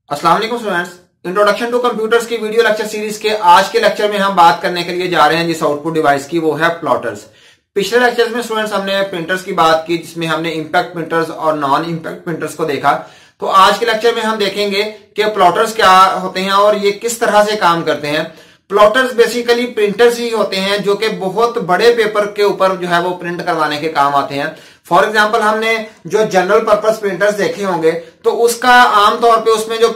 अस्सलाम वालेकुम students, introduction to computers की वीडियो लेक्चर सीरीज के आज के लेक्चर में हम बात करने के लिए जा रहे हैं जिस आउटपुट डिवाइस की, वो है प्लॉटर्स। पिछले लेक्चर्स में स्टूडेंट्स हमने प्रिंटर्स की बात की, जिसमें हमने इंपैक्ट प्रिंटर्स और नॉन इंपैक्ट प्रिंटर्स को देखा। तो आज के लेक्चर में हम देखेंगे कि प्लॉटर्स क्या होते हैं और ये किस तरह से काम करते हैं। प्लॉटर्स बेसिकली प्रिंटर्स ही होते हैं जो कि बहुत बड़े पेपर के ऊपर जो है वो प्रिंट करवाने के काम आते हैं। फॉर एग्जाम्पल हमने जो जनरल पर्पस प्रिंटर्स देखे होंगे तो उसका आमतौर पे उसमें जो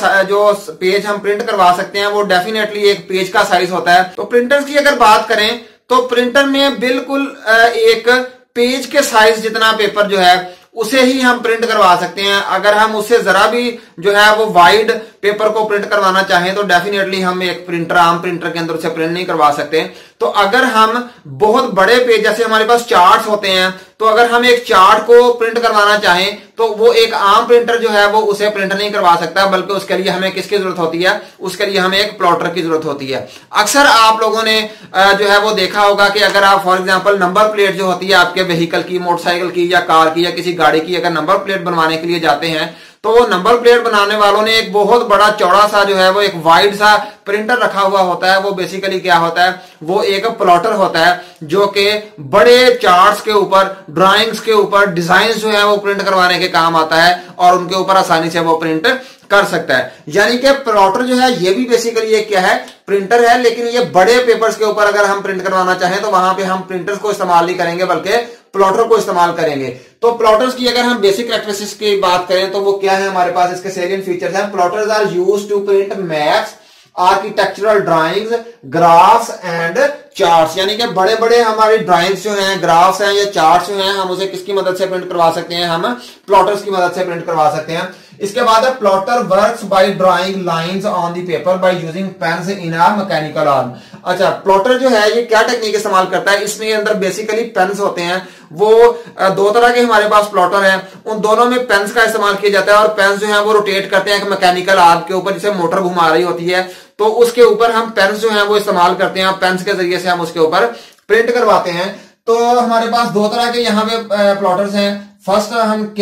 पेज हम प्रिंट करवा सकते हैं वो डेफिनेटली एक पेज का साइज होता है। तो प्रिंटर्स की अगर बात करें तो प्रिंटर में बिल्कुल एक पेज के साइज जितना पेपर जो है उसे ही हम प्रिंट करवा सकते हैं। अगर हम उससे जरा भी जो है वो वाइड पेपर को प्रिंट करवाना चाहें तो डेफिनेटली हम एक आम प्रिंटर के अंदर उसे प्रिंट नहीं करवा सकते। तो अगर हम बहुत बड़े पेज, जैसे हमारे पास चार्ट्स होते हैं, तो अगर हम एक चार्ट को प्रिंट करवाना चाहें तो वो एक आम प्रिंटर जो है वो उसे प्रिंट नहीं करवा सकता, बल्कि उसके लिए हमें किसकी जरूरत होती है? उसके लिए हमें एक प्लॉटर की जरूरत होती है। अक्सर आप लोगों ने जो है वो देखा होगा कि अगर आप फॉर एग्जांपल नंबर प्लेट जो होती है आपके व्हीकल की, मोटरसाइकिल की या कार की या किसी गाड़ी की, अगर नंबर प्लेट बनवाने के लिए जाते हैं तो वो नंबर प्लेट बनाने वालों ने एक बहुत बड़ा चौड़ा सा जो है वो एक वाइड सा प्रिंटर रखा हुआ होता है। वो बेसिकली क्या होता है? वो एक प्लॉटर होता है जो कि बड़े चार्ट्स के ऊपर, ड्राइंग्स के ऊपर डिजाइन जो है वो प्रिंट करवाने के काम आता है और उनके ऊपर आसानी से वो प्रिंट कर सकता है। यानी कि प्लॉटर जो है ये भी बेसिकली एक क्या है? प्रिंटर है, लेकिन ये बड़े पेपर्स के ऊपर अगर हम प्रिंट करवाना चाहें तो वहां पे हम प्रिंटर्स को इस्तेमाल नहीं करेंगे बल्कि प्लॉटर को इस्तेमाल करेंगे। तो प्लॉटर्स की अगर हम बेसिक कैरेक्टरिस्टिक्स की बात करें तो वो क्या है हमारे पास? इसके सेलिएंट फीचर्स हैं। Plotters are used to print maps, architectural drawings, graphs and charts. यानी कि बड़े बड़े हमारी ड्राइंग्स जो हैं, ग्राफ्स हैं या चार्ट्स जो हैं, हम उसे किसकी मदद से प्रिंट करवा सकते हैं? हम प्लॉटर्स की मदद से प्रिंट करवा सकते हैं। इसके बाद है plotter works by drawing lines on the paper by using pens in a mechanical arm. अच्छा, प्लॉटर जो है ये क्या टेक्निक इस्तेमाल करता है? इसमें अंदर बेसिकली पेन्स होते हैं। वो दो तरह के हमारे पास प्लॉटर हैं, उन दोनों में पेन्स का इस्तेमाल किया जाता है और पेन्स जो है वो रोटेट करते हैं एक मैकेनिकल आर्म के ऊपर, जिसे मोटर घुमा रही होती है। तो उसके ऊपर हम पेन्स जो है वो इस्तेमाल करते हैं, पेन्स के जरिए से हम उसके ऊपर प्रिंट करवाते हैं। तो हमारे पास दो तरह के यहाँ पे प्लॉटर्स हैं। फर्स्ट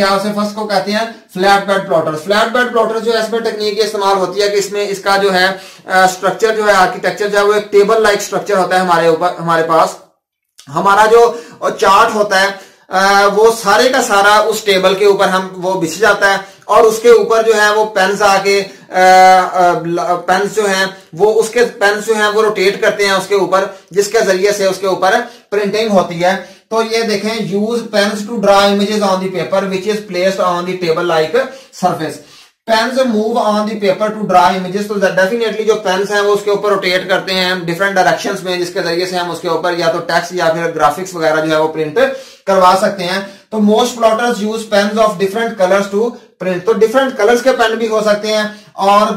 को कहते हैं flat bed plotters. Flat bed plotter जो है इसमें टेक्निक इस्तेमाल होती है कि इसमें इसका जो है स्ट्रक्चर जो है, आर्किटेक्चर जो है वो एक टेबल लाइक स्ट्रक्चर होता है हमारे पास। हमारा जो चार्ट होता है वो सारे का सारा उस टेबल के ऊपर वो बिछ जाता है और उसके ऊपर जो है वो पेन्स आके पेन्स जो हैं वो रोटेट करते हैं उसके ऊपर, जिसके जरिए से उसके ऊपर प्रिंटिंग होती है। तो ये देखें, use pens to draw images on the paper which is placed on the table like surface. Pens move on the paper to draw images. तो डेफिनेटली जो पेन्स हैं वो उसके ऊपर रोटेट करते हैं डिफरेंट डायरेक्शंस में, जिसके जरिए से हम उसके ऊपर या तो टेक्स्ट या फिर ग्राफिक्स वगैरह जो है वो प्रिंट करवा सकते हैं। तो most plotters use pens of different colours to print. तो डिफरेंट कलर्स के पेन भी हो सकते हैं और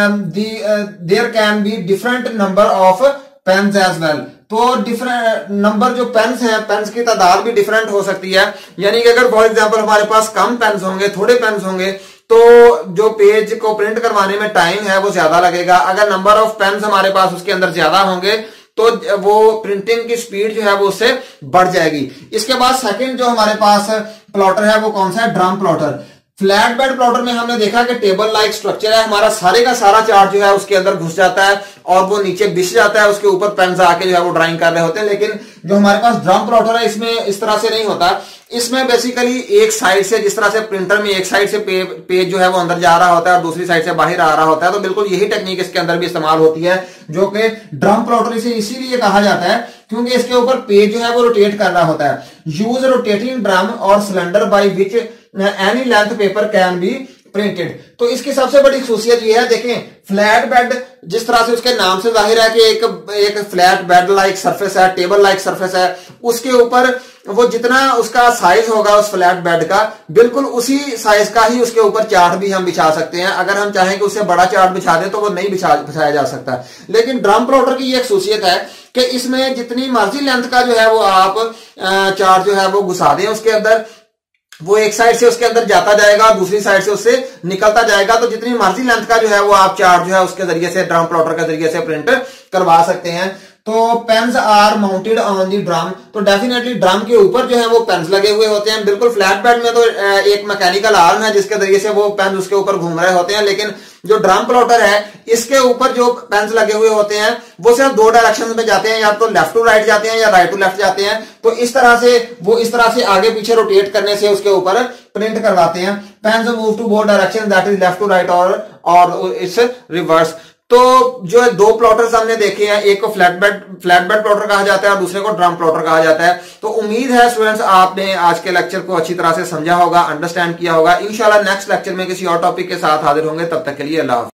there can be different number of pens as well. तो डिफरेंट नंबर जो पेन्स हैं, पेन्स की तादाद भी डिफरेंट हो सकती है। यानी कि अगर फॉर एग्जांपल हमारे पास कम पेन्स होंगे, थोड़े पेन्स होंगे, तो जो पेज को प्रिंट करवाने में टाइम है वो ज्यादा लगेगा। अगर नंबर ऑफ पेन्स हमारे पास उसके अंदर ज्यादा होंगे तो वो प्रिंटिंग की स्पीड जो है वो उससे बढ़ जाएगी। इसके बाद सेकंड जो हमारे पास प्लॉटर है वो कौन सा है? Drum plotter. Flat bed plotter में हमने देखा कि टेबल लाइक स्ट्रक्चर है, हमारा सारे का सारा चार्ट जो है उसके अंदर घुस जाता है और वो नीचे बिछ जाता है, उसके ऊपर पेन्स आके जो है वो ड्राइंग कर रहे होते हैं। लेकिन जो हमारे पास ड्रम प्लॉटर है इसमें इस तरह से नहीं होता। इसमें बेसिकली एक साइड से, जिस तरह से प्रिंटर में एक साइड से पेज जो है वो अंदर जा रहा होता है और दूसरी साइड से बाहर आ रहा होता है, तो बिल्कुल यही टेक्निक इसके अंदर भी इस्तेमाल होती है, जो कि ड्रम प्लॉटर इसे इसीलिए कहा जाता है क्योंकि इसके ऊपर पेज जो है वो रोटेट कर रहा होता है। यूज रोटेटिंग ड्रम और cylinder by which any length paper can be printed. तो इसकी सबसे बड़ी खूसियत ये है, देखें फ्लैट बेड जिस तरह से उसके नाम से जाहिर है कि एक फ्लैट बेड लाइक सरफेस है, टेबल लाइक सरफेस है, उसके ऊपर वो जितना उसका साइज होगा उस फ्लैट बेड का, बिल्कुल उसी साइज का ही उसके ऊपर चार्ट भी हम बिछा सकते हैं। अगर हम चाहें कि उससे बड़ा चार्ट बिछा दें तो वो नहीं बिछाया जा सकता। लेकिन ड्रम प्लॉटर की ये एक खूसियत है कि इसमें जितनी मर्जी लेंथ का जो है वो आप चार्ट जो है वो घुसा दें उसके अंदर, वो एक साइड से उसके अंदर जाता जाएगा और दूसरी साइड से उससे निकलता जाएगा। तो जितनी मर्जी लेंथ का जो है वो आप चार्ट जो है उसके जरिए से, ड्रम प्लॉटर के जरिए से प्रिंट करवा सकते हैं। तो pens are mounted on the drum, तो डेफिनेटली ड्रम के ऊपर जो है वो पेन्स लगे हुए होते हैं। बिल्कुल फ्लैट बेड में तो एक मैकेनिकल आर्म है जिसके जरिए से वो पेन उसके ऊपर घूम रहे होते हैं, लेकिन जो ड्रम प्लॉटर है इसके ऊपर जो पेन्स लगे हुए होते हैं वो सिर्फ दो डायरेक्शन में जाते हैं, या तो लेफ्ट टू राइट जाते हैं या राइट टू लेफ्ट जाते हैं। तो इस तरह से आगे पीछे रोटेट करने से उसके ऊपर प्रिंट करवाते हैं। Pens move to both direction, that is left to right और इट्स रिवर्स। तो जो दो प्लॉटर्स हमने देखे हैं, एक को फ्लैट बेड प्लॉटर कहा जाता है और दूसरे को ड्रम प्लॉटर कहा जाता है। तो उम्मीद है स्टूडेंट्स आपने आज के लेक्चर को अच्छी तरह से समझा होगा, अंडरस्टैंड किया होगा। इंशाल्लाह नेक्स्ट लेक्चर में किसी और टॉपिक के साथ हाजिर होंगे, तब तक के लिए अल्लाह हाफ़िज़।